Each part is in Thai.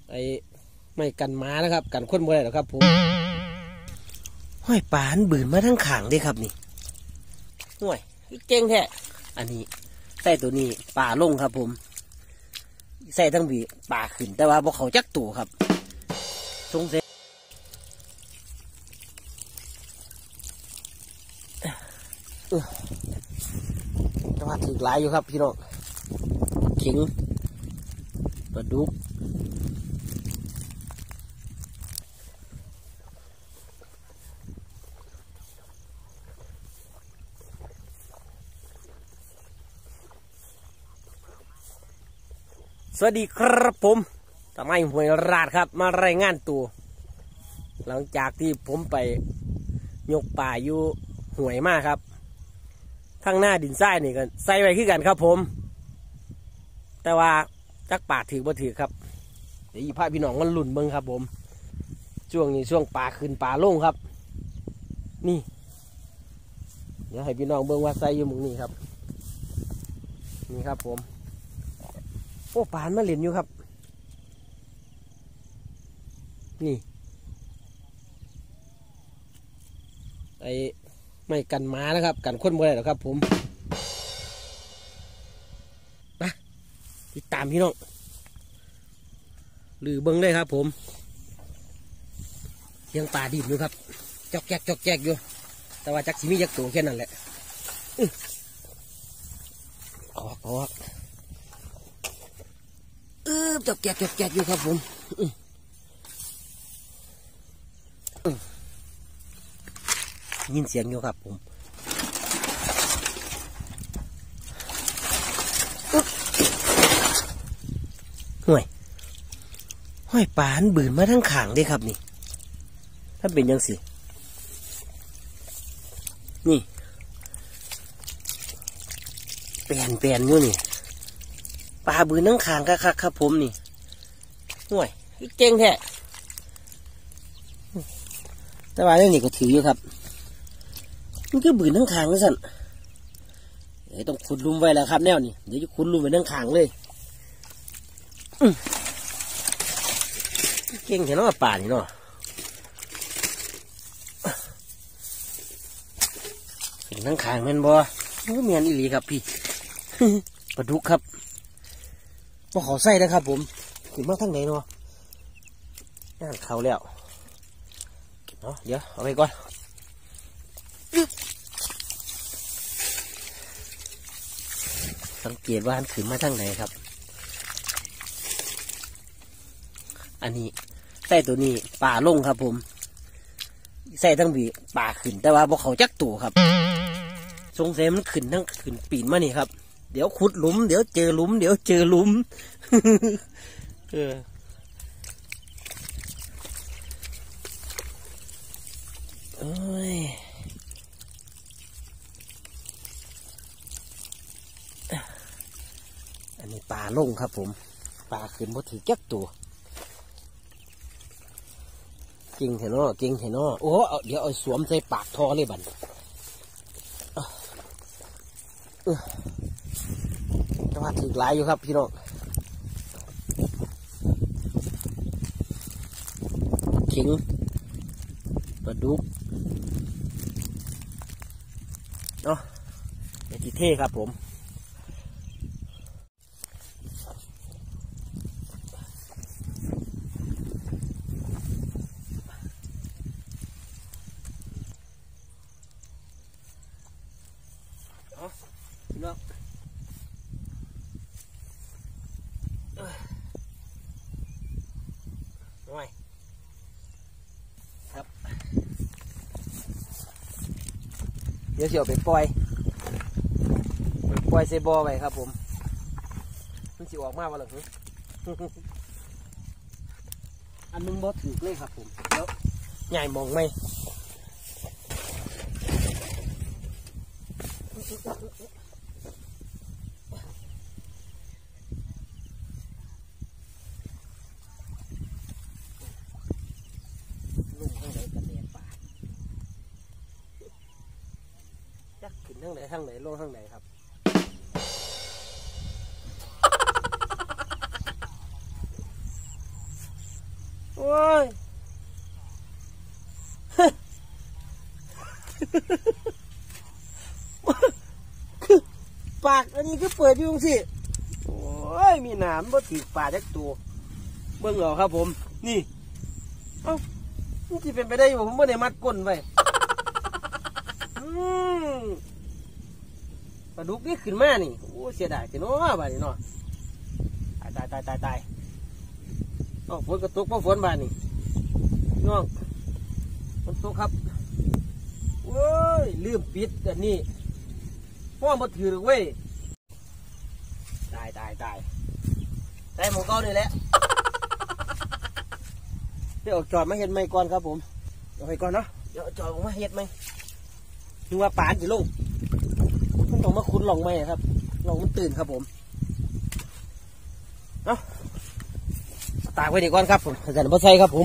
ไอ้ไม่กันม้านะครับกันคนบ่ได้หรอกครับผมห้อยปานบืนมาทั้งขางได้ครับนี่ห่วยเก่งแท้อันนี้ใส่ตัวนี้ป่าลงครับผมใส่ทั้งบีป่าขึ้นแต่ว่าพวกเขาจักตัวครับสงสัยแต่ว่าถือหลายอยู่ครับพี่น้องขิงปลาดุกสวัสดีครับผมทำไมหวยราดครับมารายงานตัวหลังจากที่ผมไปยกป่าอยู่หวยมากครับข้างหน้าดินทรายนี่กันใส่ไว้ขึ้นกันครับผมแต่ว่าจักป่าถือบ่ถือครับเดี๋ยวอีพาพี่น้องมันลุ่นเบิ้งครับผมช่วงนี้ช่วงป่าขึ้นป่าลงครับนี่เดี๋ยวให้พี่น้องเบิ้งว่าใส่อยู่มุมนี้ครับนี่ครับผมโอ้ปานมาเล่นอยู่ครับนี่ไอ้ไม่กันม้านะครับกันคนบ่ได้หรอกครับผมนะติดตามพี่น้องหรือเบิ้งได้ครับผมยังป่าดิบอยู่ครับจอกแจกจอกแจกอยู่แต่ว่าจักสิมีจักตัวแค่นั้นแหละออกจอกแจกอยู่ครับผมยินเสียงอยู่ครับผมห่วยห้อยปานบืนมาทั้งขางได้ครับนี่ถ้าเป็นยังสินี่แปลนอยู่นี่ปลาบืนทั้งขางครับผมนี่ห่วยเก่งแท้แต่ว่านี่ก็ถืออยู่ครับมันก็บืนทั้งขางเลยสั่นต้องขุดลุมไว้แล้วครับแนวนี่เดี๋ยวจะขุดลุมไว้ทั้งขางเลยเก่งแค่น้อป่านี่เนาะถึงทั้งขางแม่นบ่เมียนอีหลีครับพี่ปลาดุกครับพวกเขาใส่นะครับผมขึ้นมาทั้งไหนเนาะน่าเขาแล้วเนาะเดี๋ยวเอาไปก่อนสังเกตว่ามันขึ้นมาทั้งไหนครับอันนี้ใส่ตัวนี้ป่าลงครับผมใส่ทั้งบีป่าขึ้นแต่ว่าพวกเขาจักตัวครับสงสัยมันขึ้นทั้งขึ้นปีนมานี่ครับเดี๋ยวขุดหลุมเดี๋ยวเจอหลุมเดี๋ยวเจอหลุมโอ้ยอันนี้ป่าลงครับผมป่าขึ้นพอถือจักตัวเก่งเถอะเนาะเก่งเถอะเนาะโอ้เดี๋ยวเอาสวมใส่ปากทอเลยบัดแต่ว่าถือหลายอยู่ครับพี่น้องขิงปลาดุกเนาะเดี๋ยวทีเท่ครับผมพี่น้องน้อยครับเดี๋ยวเสียวไปปล่อยใส่บ่อไว้ครับผมมันสิออกมาว่าหรออันนึงบ่ถือเลยครับผมแล้วใหญ่มองไหมทางไหนลงทางไหนครับ นย ปากอันนี้ก็เปิดอยู่สิโอ้ยมีหนามบ่ถือปลาจักตัวเบิ่งเอาครับผมนี่เอ้ามันจะเป็นไปได้อยู่ผมไม่ได้มัดก้นไว้ปลาดุกนี่ขึ้นมานี่โอ้เสียดายจังเนาะบ้านนี้เนาะตายอ๋อฝนก็ตกเพราะฝนบ้านนี่น้องฝนตกครับโอ้ยลืมปิดอันนี้พ่อมาถือเว้ยตายได้หมองเก้านี่แหละเดี๋ยวจอดมาเห็ดไหมก่อนครับผมเดี๋ยวไปก่อนเนาะเดี๋ยวจอดออกมาเห็ดไหมดูว่าป่านจะลงมันต้องมาคุ้นหลงไหมครับหลงมันตื่นครับผมเนาะตากไว้ดีก่อนครับผมอาจารย์บัใส่ครับผม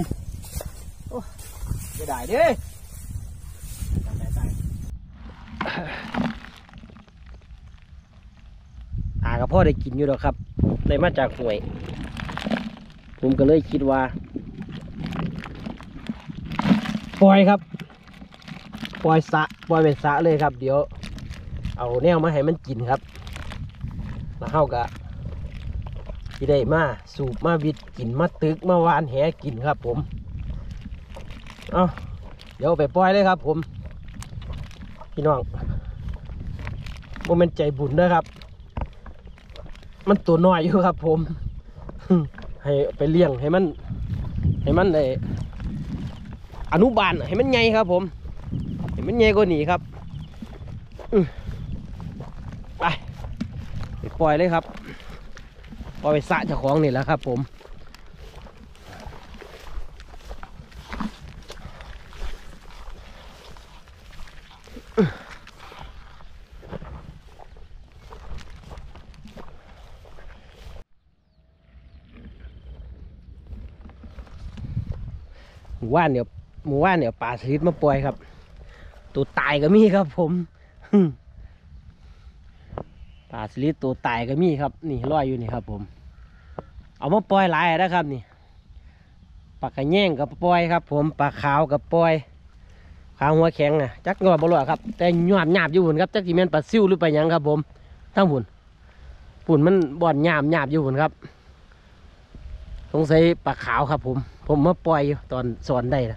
จะได้เด้กับพ่อได้กินอยู่แล้วครับได้มาจากห่วยผมก็เลยคิดว่าปล่อยครับปล่อยเป็นสระเลยครับเดี๋ยวเอาแนวมาให้มันกินครับแล้วเข้ากับที่ได้มาสูบมาวิดกินมาตึกมาวานแหกินครับผมเอาเดี๋ยวไปปล่อยเลยครับผมพี่น้องโมเมนต์ใจบุญนะครับมันตัวน้อยอยู่ครับผมให้ไปเลี้ยงให้มันได้อนุบาลให้มันใหญ่ครับผมให้มันใหญ่กว่านี้ครับไปปล่อยเลยครับปล่อยไปสระเจ้าของนี่แหละครับผมหมู่ว่านเนี่ยปลาสลิดมาปล่อยครับตัวตายก็มีครับผมปลาสลิดตัวตายก็มีครับนี่ลอยอยู่นี่ครับผมเอามาปล่อยหลายนะครับนี่ปลากระแยงกับปล่อยครับผมปลาขาวกับปล่อยขาวหัวแข็งนะจักงอบ่รอดครับแต่หยาบอยู่หุ่นครับจักจีแมนปลาซิวหรือปลาหยังครับผมทั้งหุ่นมันบ่อนหยาบอยู่หุ่นครับสงสัยปลาขาวครับผมมาปล่อยอยู่ตอนสอนได้นะ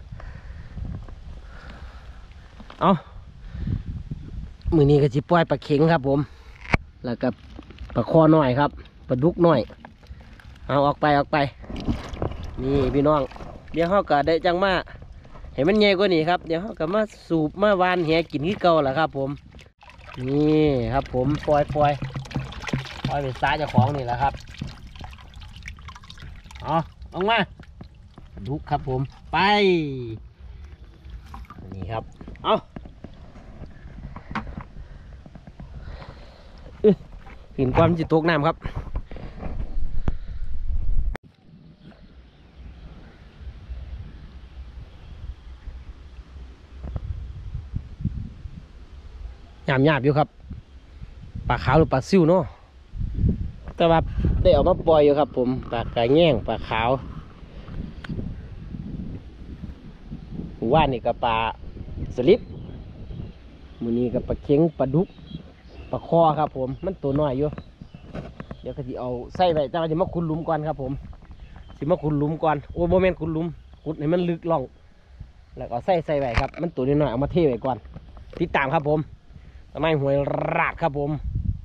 เอามือนี้ก็จะปล่อยปลาเข็งครับผมแล้วก็ปลาคอหน่อยครับปลาดุกหน่อยเอาออกไปนี่พี่น้องเดี๋ยวเขาก็ได้จังมาเห็นมันใหญ่กว่านี้ครับเดี๋ยวเขาก็มาสูบมาวานแหกินที่เก่าแหละครับผมนี่ครับผมปล่อยเป็นสายเจ้าของนี่แหละครับเอาออกมาดุกครับผมไปนี่ครับเอาเห็นความจิตตกน้ำครับหยาบอยู่ครับปลาขาวหรือปลาซิวเนาะแต่ว่าได้ออกมาปล่อยอยู่ครับผมปลากระแยงปลาขาวว่านนี่กับปลาสลิดมือนี้กับปลาเค็งปลาดุกปลาคอครับผมมันตัวน้อยอยู่เดี๋ยวก็จะเอาใส่ไปแต่ว่าจะมาขุดหลุมก่อนครับผมจะมาขุดหลุมก่อนโอ้โมเมนต์ขุดหลุมขุดให้มันลึกล่องแล้วก็ใส่ไปครับมันตัวน้อยเอามาเทไว้ก่อนติดตามครับผมทำไมหวยรากครับผม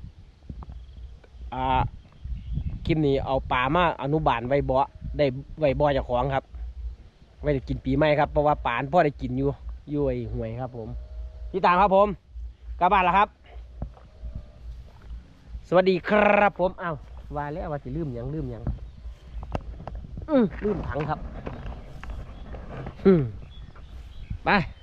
คลิปนี้เอาปลามาอนุบาลไว้บ่อได้ไว้บ่อเจ้าของครับไว้ได้กินปีใหม่ครับเพราะว่าปลาพ่อได้กินอยู่ไอ้หวยครับผมติดตามครับผมกลับบ้านแล้วครับสวัสดีครับผมอ้าวว่าแล้วว่าจะลืมยังลืมถังครับไป